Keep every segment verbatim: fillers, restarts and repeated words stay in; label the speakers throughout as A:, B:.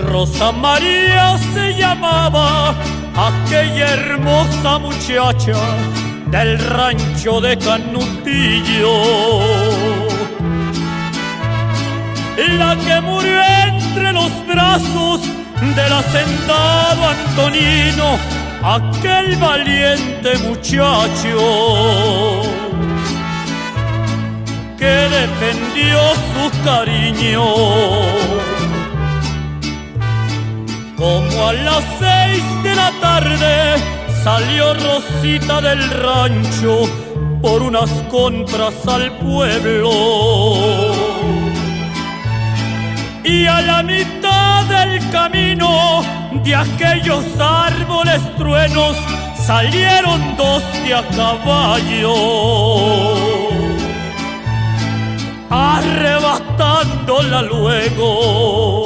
A: Rosa María se llamaba aquella hermosa muchacha del rancho de Canutillo, la que murió entre los brazos del hacendado Antonino, aquel valiente muchacho que defendió su cariño. Como a las seis de la tarde salió Rosita del rancho por unas compras al pueblo, y a la mitad del camino de aquellos árboles truenos salieron dos de a caballo, arrebatándola luego.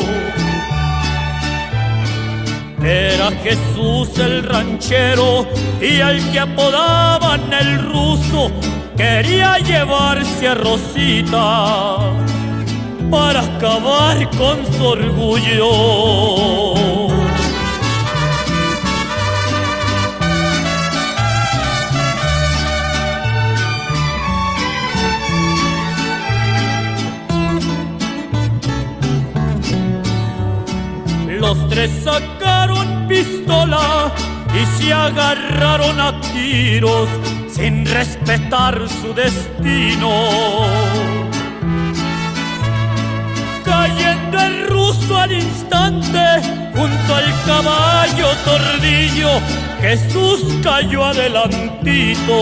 A: Era Jesús el ranchero y el que apodaban el ruso quería llevarse a Rosita para acabar con su orgullo. Los tres sacaron pistola y se agarraron a tiros sin respetar su destino, cayendo el ruso al instante junto al caballo tordillo. Jesús cayó adelantito,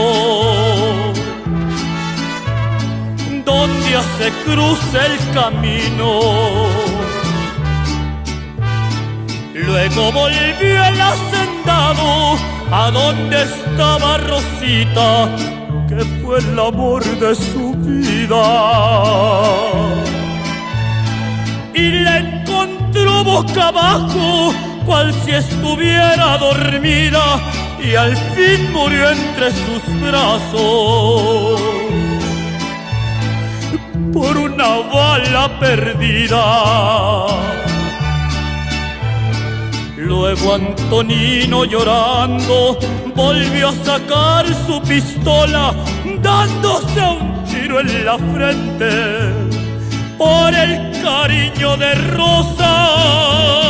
A: donde se cruza el camino. Luego volvió el hacendado a donde estaba Rosita, que fue el amor de su vida, y la encontró boca abajo, cual si estuviera dormida, y al fin murió entre sus brazos por una bala perdida. Luego Antonino, llorando, volvió a sacar su pistola, dándose un tiro en la frente por el cariño de Rosa.